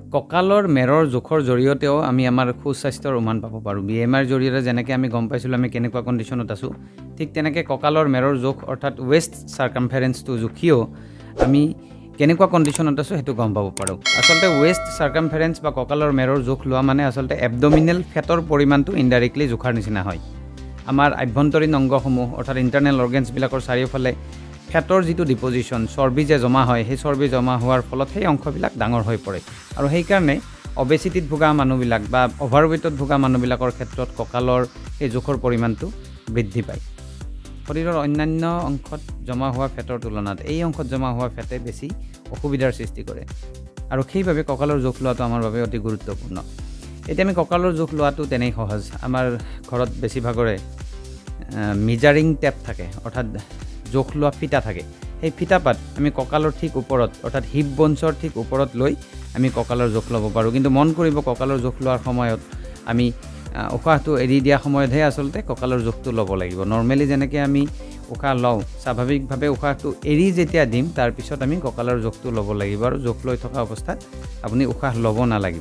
কঁকালৰ মেৰৰ জোখৰ জৰিয়তেও আমি আমাৰ সুস্বাস্থ্যৰ উমান পাব পাৰোঁ। BMI জৰিয়তে যেনেকৈ আমি গম পাইছিলোঁ আমি কেনেকুৱা কণ্ডিশ্যনত আছোঁ, ঠিক তেনেকৈ কঁকালৰ মেৰৰ জোখ অৰ্থাৎ ৱেষ্ট চাৰ্কামফাৰেন্সটো জুখিও আমি কেনেকুৱা কণ্ডিশ্যনত আছোঁ সেইটো গম পাব পাৰোঁ। আচলতে ৱেষ্ট চাৰ্কামফাৰেন্স বা কঁকালৰ মেৰৰ জোখ লোৱা মানে আচলতে এবডমিনেল ফেটৰ পৰিমাণটো ইনডাইৰেক্টলি জোখাৰ নিচিনা হয়। আমাৰ আভ্যন্তৰীণ অংগসমূহ অৰ্থাৎ ইণ্টাৰনেল অৰ্গেনছবিলাকৰ চাৰিওফালে ফেটৰ যিটো ডিপজিশ্যন, চৰ্বি যে জমা হয়, সেই চৰ্বি জমা হোৱাৰ ফলত সেই অংশবিলাক ডাঙৰ হৈ পৰে আৰু সেইকাৰণে অবেচিটিত ভোগা মানুহবিলাক বা অভাৰৱেটত ভোগা মানুহবিলাকৰ ক্ষেত্ৰত কঁকালৰ এই জোখৰ পৰিমাণটো বৃদ্ধি পায়। শৰীৰৰ অন্যান্য অংশত জমা হোৱা ফেটৰ তুলনাত এই অংশত জমা হোৱা ফেটে বেছি অসুবিধাৰ সৃষ্টি কৰে আৰু সেইবাবে কঁকালৰ জোখ লোৱাটো আমাৰ বাবে অতি গুৰুত্বপূৰ্ণ। এতিয়া আমি কঁকালৰ জোখ লোৱাটো তেনেই সহজ। আমাৰ ঘৰত বেছিভাগৰে মিজাৰিং টেপ থাকে অৰ্থাৎ জোখ লোৱা ফিটা থাকে। সেই ফিটাপাত আমি কঁকালৰ ঠিক ওপৰত অৰ্থাৎ হিপ বনছৰ ঠিক ওপৰত লৈ আমি কঁকালৰ জোখ ল'ব পাৰোঁ। কিন্তু মন কৰিব কঁকালৰ জোখ লোৱাৰ সময়ত আমি উশাহটো এৰি দিয়া সময়তহে আচলতে কঁকালৰ জোখটো ল'ব লাগিব। নৰ্মেলি যেনেকৈ আমি উশাহ লওঁ, স্বাভাৱিকভাৱে উশাহটো এৰি যেতিয়া দিম তাৰপিছত আমি কঁকালৰ জোখটো ল'ব লাগিব আৰু জোখ লৈ থকা অৱস্থাত আপুনি উশাহ ল'ব নালাগিব।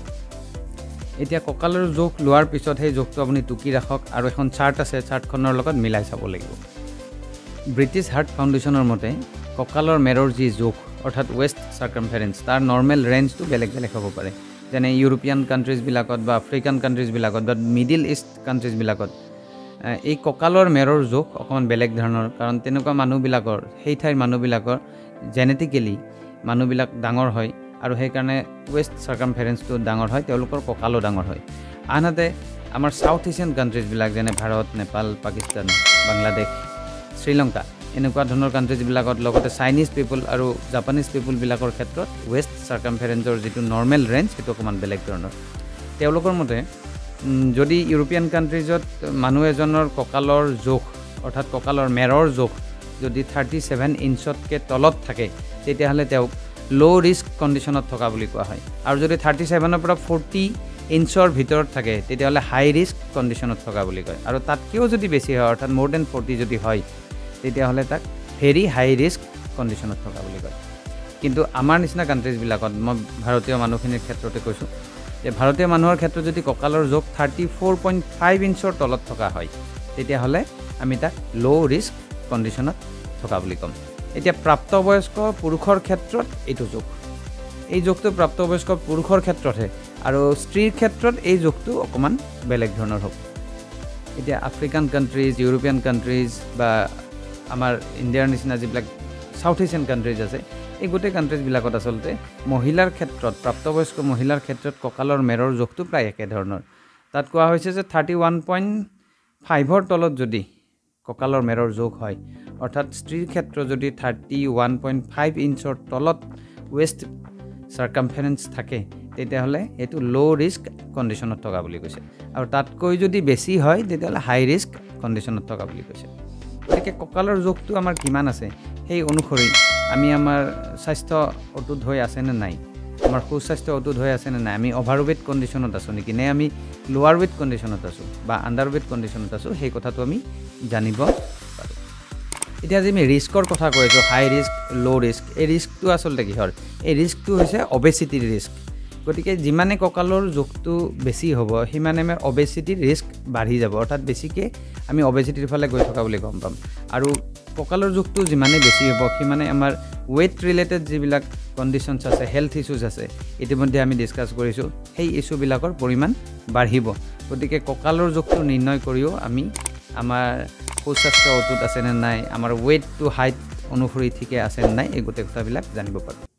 এতিয়া কঁকালৰ জোখ লোৱাৰ পিছত সেই জোখটো আপুনি টুকি ৰাখক আৰু এখন চাৰ্ট আছে, চাৰ্টখনৰ লগত মিলাই চাব লাগিব। ব্ৰিটিছ হাৰ্ট ফাউণ্ডেশ্যনৰ মতে কঁকালৰ মেৰৰ যি জোখ অৰ্থাৎ ৱেষ্ট চাৰ্কামফাৰেন্স তাৰ নৰ্মেল ৰেঞ্জটো বেলেগ বেলেগ হ'ব পাৰে। যেনে ইউৰোপিয়ান কাণ্ট্ৰিজবিলাকত বা আফ্ৰিকান কাণ্ট্ৰিজবিলাকত বা মিডিল ইষ্ট কাণ্ট্ৰিজবিলাকত এই কঁকালৰ মেৰৰ জোখ অকণমান বেলেগ ধৰণৰ, কাৰণ তেনেকুৱা মানুহবিলাকৰ সেই ঠাইৰ মানুহবিলাকৰ জেনেটিকেলি মানুহবিলাক ডাঙৰ হয় আৰু সেইকাৰণে ৱেষ্ট চাৰ্কামফাৰেন্সটো ডাঙৰ হয়, তেওঁলোকৰ কঁকালো ডাঙৰ হয়। আনহাতে আমাৰ ছাউথ এছিয়ান কাণ্ট্ৰিজবিলাক যেনে ভাৰত, নেপাল, পাকিস্তান, বাংলাদেশ, শ্ৰীলংকা এনেকুৱা ধৰণৰ কাণ্ট্ৰিজবিলাকত লগতে চাইনিজ পিপুল আৰু জাপানিজ পিপুলবিলাকৰ ক্ষেত্ৰত ৱেষ্ট চাৰ্কামফাৰেন্সৰ যিটো নৰ্মেল ৰেঞ্জ সেইটো অকণমান বেলেগ ধৰণৰ। তেওঁলোকৰ মতে যদি ইউৰোপিয়ান কাণ্ট্ৰিজত মানুহ এজনৰ কঁকালৰ জোখ অৰ্থাৎ কঁকালৰ মেৰৰ জোখ যদি 37 ইঞ্চতকৈ তলত থাকে তেতিয়াহ'লে তেওঁক ল' ৰিস্ক কণ্ডিশ্যনত থকা বুলি কোৱা হয়, আৰু যদি 37ৰ পৰা 40 ইঞ্চৰ ভিতৰত থাকে তেতিয়াহ'লে হাই ৰিস্ক কণ্ডিশ্যনত থকা বুলি কয়, আৰু তাতকৈও যদি বেছি হয় অৰ্থাৎ মোৰ দেন 40 যদি হয় তেতিয়াহ'লে তাক ভেৰি হাই ৰিস্ক কণ্ডিশ্যনত থকা বুলি কয়। কিন্তু আমাৰ নিচিনা কাণ্ট্ৰিজবিলাকত মই ভাৰতীয় মানুহখিনিৰ ক্ষেত্ৰতে কৈছোঁ যে ভাৰতীয় মানুহৰ ক্ষেত্ৰত যদি কঁকালৰ জোখ 34.5 ইঞ্চৰ তলত থকা হয় তেতিয়াহ'লে আমি তাক ল' ৰিস্ক কণ্ডিশ্যনত থকা বুলি ক'ম। এতিয়া প্ৰাপ্তবয়স্ক পুৰুষৰ ক্ষেত্ৰত এইটো জোখ, এই জোখটো প্ৰাপ্তবয়স্ক পুৰুষৰ ক্ষেত্ৰতহে, আৰু স্ত্ৰীৰ ক্ষেত্ৰত এই জোখটো অকণমান বেলেগ ধৰণৰ হ'ব। এতিয়া আফ্ৰিকান কাণ্ট্ৰিজ, ইউৰোপিয়ান কাণ্ট্ৰিজ বা আমাৰ ইণ্ডিয়াৰ নিচিনা যিবিলাক ছাউথ এছিয়ান কাণ্ট্ৰিজ আছে এই গোটেই কাণ্ট্ৰিজবিলাকত আচলতে মহিলাৰ ক্ষেত্ৰত প্ৰাপ্তবয়স্ক মহিলাৰ ক্ষেত্ৰত কঁকালৰ মেৰৰ জোখটো প্ৰায় একেধৰণৰ। তাত কোৱা হৈছে যে 31.5ৰ তলত যদি কঁকালৰ মেৰৰ জোখ হয় অৰ্থাৎ স্ত্ৰীৰ ক্ষেত্ৰত যদি 31.5 ইঞ্চৰ তলত ৱেষ্ট চাৰ্কামফাৰেন্স থাকে তেতিয়াহ'লে এইটো ল' ৰিস্ক কণ্ডিশ্যনত থকা বুলি কৈছে, আৰু তাতকৈ যদি বেছি হয় তেতিয়াহ'লে হাই ৰিস্ক কণ্ডিশ্যনত থকা বুলি কৈছে। গতিকে কঁকালৰ জোখটো আমাৰ কিমান আছে সেই অনুসৰি আমি আমাৰ স্বাস্থ্য অটুট হৈ আছেনে নাই, আমাৰ সুস্বাস্থ্য অটুট হৈ আছেনে নাই, আমি অভাৰৱেট কণ্ডিশ্যনত আছোঁ নেকি, নে আমি লোৱাৰ ৱেট কণ্ডিশ্যনত আছোঁ বা আণ্ডাৰৱেট কণ্ডিশ্যনত আছোঁ সেই কথাটো আমি জানিব পাৰোঁ। এতিয়া আজি আমি ৰিস্কৰ কথা কৈ আছোঁ, হাই ৰিস্ক, ল' ৰিস্ক। এই ৰিস্কটো আচলতে কিহৰ? এই ৰিস্কটো হৈছে অবেচিটিৰ ৰিস্ক। গতিকে যিমানে কঁকালৰ জোখটো বেছি হ'ব সিমানে আমাৰ অবেচিটিৰ ৰিস্ক বাঢ়ি যাব, অৰ্থাৎ বেছিকৈ আমি অবেচিটিৰ ফালে গৈ থকা বুলি গম পাম। আৰু কঁকালৰ জোখটো যিমানে বেছি হ'ব সিমানে আমাৰ ৱেইট ৰিলেটেড যিবিলাক কণ্ডিশ্যনছ আছে, হেল্থ ইছ্যুজ আছে, ইতিমধ্যে আমি ডিছকাছ কৰিছোঁ, সেই ইছ্যুবিলাকৰ পৰিমাণ বাঢ়িব। গতিকে কঁকালৰ জোখটো নিৰ্ণয় কৰিও আমি আমাৰ সুস্বাস্থ্য অটুট আছেনে নাই, আমাৰ ৱেইট টু হাইট অনুসৰি ঠিকে আছেনে নাই এই গোটেই কথাবিলাক জানিব পাৰোঁ।